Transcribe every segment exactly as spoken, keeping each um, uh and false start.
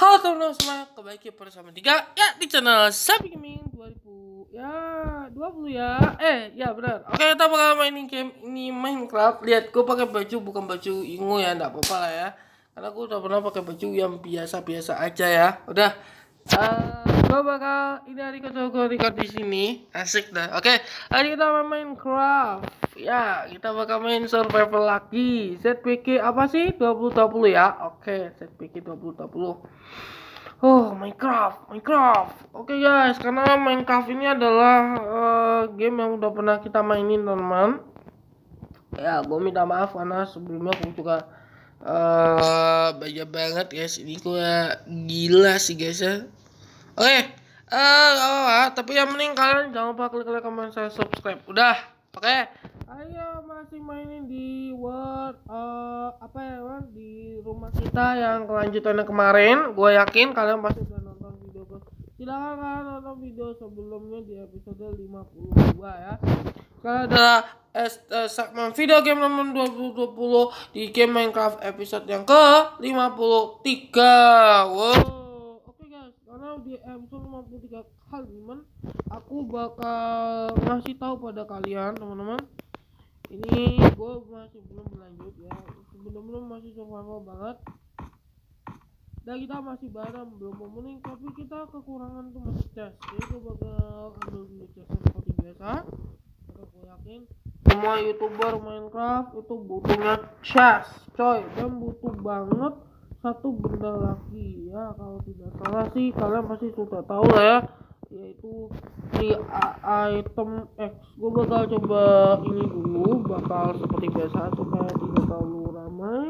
Halo teman-teman semua, kembali lagi bersama Tiga ya di channel Sapi Gaming dua ribu ya dua puluh ya. Eh, ya benar. Oke, kita bakal mainin game ini Minecraft. Lihat, gue pakai baju bukan baju Ingo ya, enggak apa-apa lah ya. Karena gue udah pernah pakai baju yang biasa-biasa aja ya. Udah. Uh, gue bakal ini hari kedua gue record di sini. Asik dah. Oke, hari kita main Minecraft. Ya, kita bakal main survival lagi. Z P K apa sih? dua puluh dua puluh ya. Oke, Z P K dua puluh dua puluh. Oh, Minecraft, Minecraft. Oke guys, karena Minecraft ini adalah uh, game yang udah pernah kita mainin teman-teman. Ya, gue minta maaf karena sebelumnya gue juga uh, banyak banget guys. Ini gue gila sih guys ya. Oke, okay. uh, uh, tapi yang penting kalian jangan lupa klik like, comment, share, subscribe. Udah, oke. Okay. Ayo masih mainin di world uh, apa ya man? Di rumah kita yang kelanjutannya kemarin. Gue yakin kalian pasti udah nonton video gue. Silahkan kalian nonton video sebelumnya di episode lima puluh dua ya. Sekarang adalah uh, segmen video game nomor dua ribu dua puluh di game Minecraft episode yang ke lima puluh tiga. Wow. Karena di episode lima puluh tiga kali teman, aku bakal ngasih tahu pada kalian teman-teman. Ini gue masih belum berlanjut ya, bener-bener masih survival banget. Dan kita masih bareng belum memenuhi, tapi kita kekurangan tuh masih chest. Jadi gue bakal ambil dulu chestnya seperti biasa. Karena gue yakin semua youtuber Minecraft itu butuhnya chest, coy, dan butuh banget satu benda lagi ya, kalau tidak salah sih kalian pasti sudah tahu lah ya, yaitu di item X. Gue bakal coba ini dulu, bakal seperti biasa supaya tidak terlalu ramai.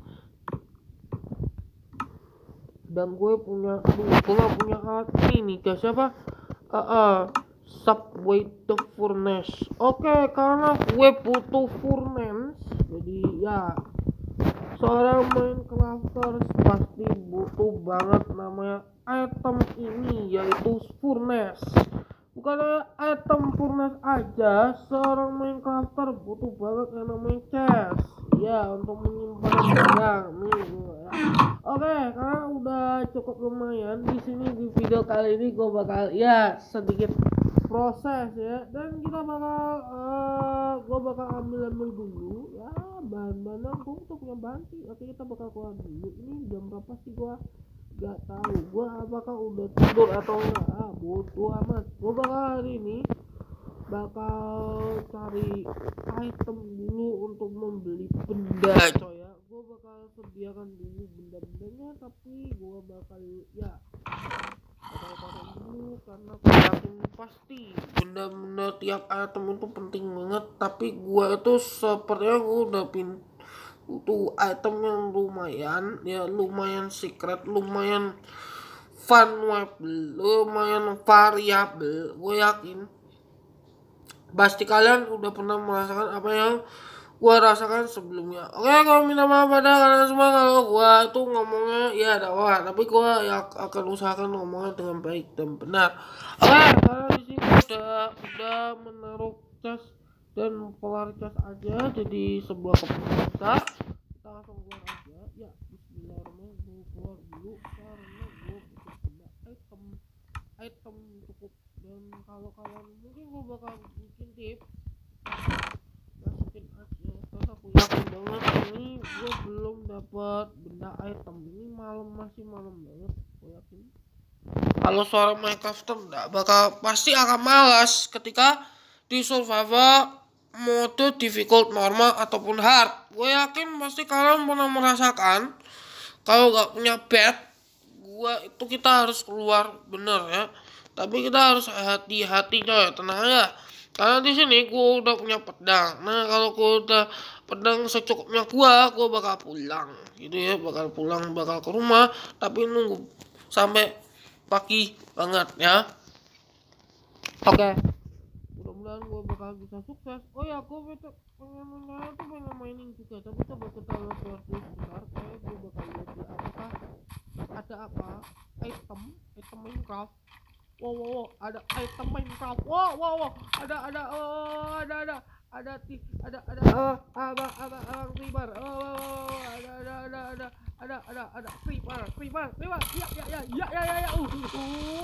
Dan gue punya, aduh, gue gak punya alat ini guys, apa? Uh, uh, subway the furnace. Oke, okay, karena gue butuh furnace, jadi ya seorang Minecrafters pasti butuh banget namanya item ini, yaitu furnace. Bukan item furnace aja, seorang Minecrafter butuh banget yang namanya chest ya, untuk menyimpan barang nih ya. Oke, karena udah cukup lumayan di sini di video kali ini gue bakal ya sedikit proses ya, dan kita bakal uh, gue bakal ambil ambil dulu ya bahan-bahan aku untuk punya banti. Oke, kita bakal keluar dulu. Ini jam berapa sih gue gak tahu, gue apakah udah tidur atau enggak, ah, bodoh amat. Gue bakal hari ini bakal cari item dulu untuk membeli benda coy ya. Gue bakal sediakan dulu benda-bendanya, tapi gue bakal ya bakal taruh dulu karena gue yakin pasti benda-benda tiap item itu penting banget. Tapi gue itu sepertinya gue udah pin butuh item yang lumayan ya, lumayan secret, lumayan fun web, lumayan variabel. Gue yakin pasti kalian udah pernah merasakan apa yang gue rasakan sebelumnya. Oke, kalau minta maaf pada kalian semua kalau gue tuh ngomongnya ya ada apa, tapi gue ya akan usahakan ngomongnya dengan baik dan benar. Oke, karena di sini udah udah menaruh cas dan polaritas aja jadi sebuah keputusan kita. Kita langsung keluar aja ya. Bismillahirrahmanirrahim. Gue keluar dulu karena gue butuh benda item item cukup. Dan kalau kalian mungkin gue bakal bikin tips, masukin aja karena aku yakin banget ini gue belum dapat benda item. Ini malam, masih malam banget. Gue yakin kalau seorang Minecrafter enggak bakal pasti akan malas ketika di survival mode difficult, normal ataupun hard. Gue yakin pasti kalian pernah merasakan kalau gak punya bed, gue itu kita harus keluar bener ya. Tapi kita harus hati-hati coy, tenang aja. Karena di sini gue udah punya pedang. Nah, kalau gue udah pedang secukupnya gue, gue bakal pulang gitu ya, bakal pulang, bakal ke rumah. Tapi nunggu sampai pagi banget ya. Oke. Okay. Mudah-mudahan gue bakal bisa sukses. Oh ya, gue pengen pengen tuh pengen mining juga, tapi coba kita lihat dulu sebentar. Kayak gue bakal lihat ya, apakah ada apa item item Minecraft. Wow, wow, wow, ada item Minecraft. Wow, wow, wow, ada ada oh, ada ada ada ada ada ada uh, abang abang abang ribar. Oh, wow, wow, ada ada ada ada ada ada ada creeper creeper creeper ya ya ya ya ya ya ya uh, uh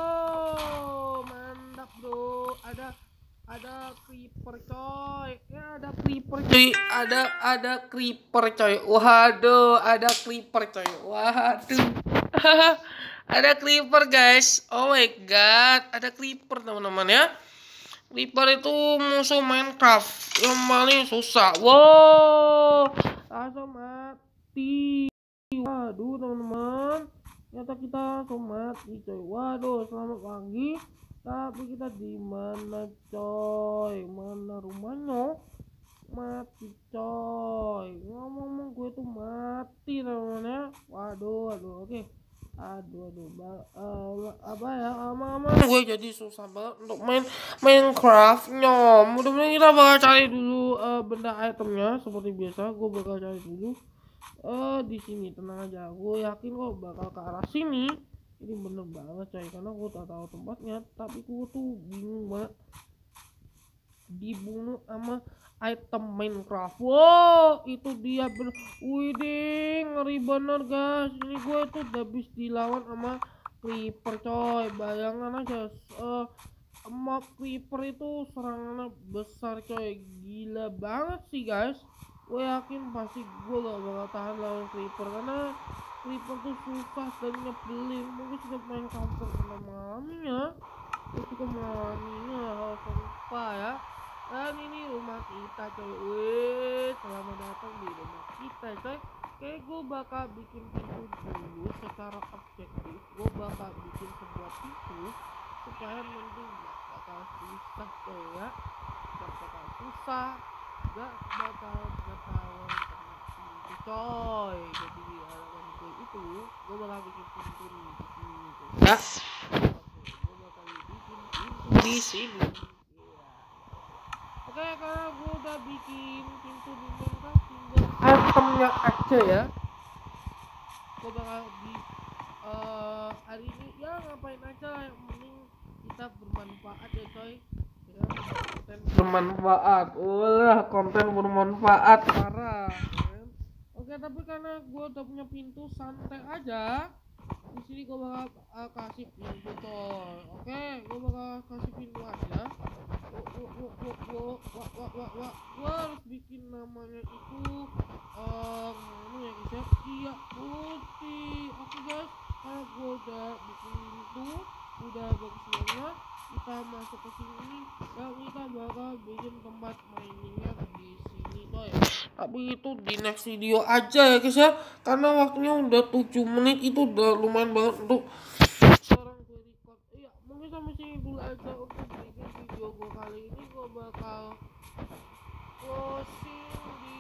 oh mantap bro, ada ada creeper coy ya, ada creeper coy, ada ada creeper coy, waduh ada creeper coy, waduh ada creeper guys, oh my god ada creeper teman-teman ya. Creeper itu musuh Minecraft yang paling susah. Wow, langsung mati. Waduh teman-teman, ternyata kita langsung mati coy. Waduh, selamat pagi. Tapi kita di mana coy? Mana rumahnya? Mati coy. Ngomong-ngomong gue tuh mati teman-teman ya. Waduh, aduh, oke. Aduh, aduh, uh, apa ya? Ama-ama gue jadi susah banget untuk main Minecraftnya. Mudah-mudahan kita bakal cari dulu uh, benda itemnya seperti biasa. Gue bakal cari dulu. Eh di sini tenang aja, gue yakin kok bakal ke arah sini. Ini bener banget coy, karena gue tak tahu tempatnya, tapi gue tuh bingung banget dibunuh sama item Minecraft. Wow, itu dia bener. Widih, ngeri bener guys. Ini gue tuh udah habis dilawan sama creeper coy. Bayangkan aja, uh, mob creeper itu serangannya besar coy. Gila banget sih guys. Gue yakin pasti gue gak bakal tahan lawan creeper, karena creeper tuh susah dan nyebelin. Mungkin sudah main counter pada malamnya, gue juga malamnya harus lupa ya. Dan ini rumah kita coy. Wih, selamat datang di rumah kita coy. Kayak gue bakal bikin pintu dulu secara objektif. Gue bakal bikin sebuah pintu supaya mending gak bakal susah coy ya. Gak bakal susah, gak bakal ketahuan kena pintu coy. Jadi harapan gue itu gue bakal bikin pintu nih di sini coy ya. Oke, gue bakal bikin pintu di sini. Oke, karena gue udah bikin pintu di Minecraft, tinggal itemnya aja ya. Gue bakal di uh, hari ini ya ngapain aja, yang penting kita bermanfaat ya coy ya, konten bermanfaat. Ulah konten bermanfaat parah ya. Oke, tapi karena gue udah punya pintu, santai aja. Di sini gue bakal uh, kasih pintu coy. Oke, gue bakal kasih pintu aja. Wah, wah, wah, wah, wah, gua harus bikin namanya itu um, mana ya guys ya? Iya, putih. Oke guys, karena gua udah bikin itu, udah bagus banget. Kita masuk ke sini dan kita bakal bikin tempat mainnya di sini coy. Tapi itu di next video aja ya guys ya, karena waktunya udah tujuh menit, itu udah lumayan banget untuk sekarang gue record. Iya, mungkin sampai sini dulu aja untuk bikin video gue kali ini. Gue bakal closing di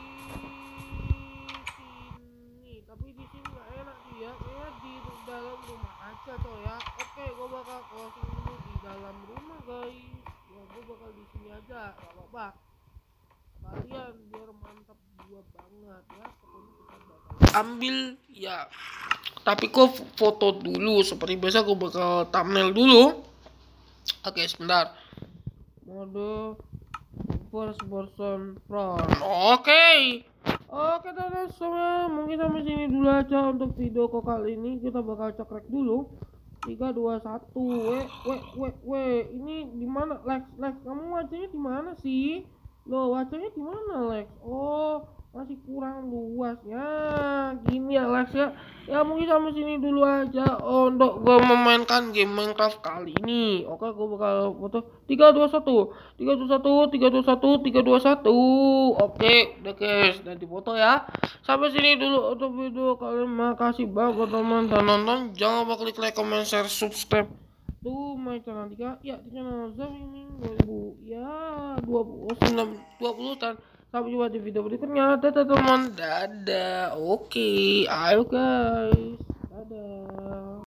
sini, tapi di sini nggak enak sih ya, kayaknya di dalam rumah aja tuh ya. Oke, gue bakal closing dulu di dalam rumah guys ya. Gue bakal di sini aja, gak apa-apa kalian, biar mantap gua banget ya. Pokoknya kita bakal ambil ya, tapi kok foto dulu seperti biasa. Gue bakal thumbnail dulu. Oke, sebentar. Mode first person front. Oke. Oke teman-teman semua, mungkin sampai sini dulu aja untuk video kok kali ini. Kita bakal cekrek dulu. tiga dua satu. Weh, weh, weh, weh. Ini di mana Lex? Lex, kamu wajahnya di mana sih? Loh, wajahnya di mana Lex? Oh, masih kurang luas ya. Gini ya Lex ya. Ya mungkin sampai sini dulu aja untuk gue memainkan game Minecraft kali ini. Oke, gue bakal foto tiga dua satu tiga dua satu tiga dua satu tiga dua satu. Oke, udah guys, udah difoto ya. Sampai sini dulu untuk video kalian. Makasih banget buat teman dan nonton. Jangan lupa klik like, comment, share, subscribe tuh my channel tiga ya, di channel Zaming dua ribu ya dua puluh sembilan dua puluh dan sampai jumpa di video berikutnya. Dadah teman, dadah. Oke, ayo guys.